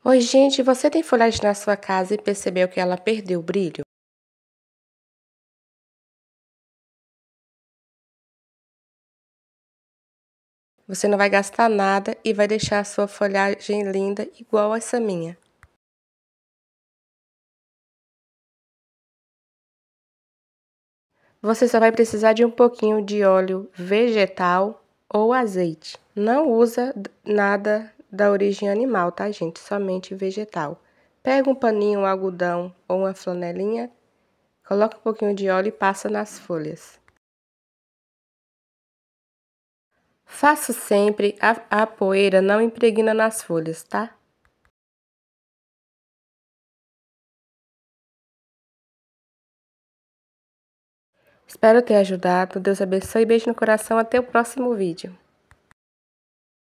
Oi, gente, você tem folhagem na sua casa e percebeu que ela perdeu o brilho? Você não vai gastar nada e vai deixar a sua folhagem linda igual essa minha. Você só vai precisar de um pouquinho de óleo vegetal ou azeite. Não usa nada da origem animal, tá, gente? Somente vegetal. Pega um paninho, um algodão ou uma flanelinha, coloca um pouquinho de óleo e passa nas folhas. Faça sempre, a poeira não impregna nas folhas, tá? Espero ter ajudado. Deus abençoe. Beijo no coração. Até o próximo vídeo.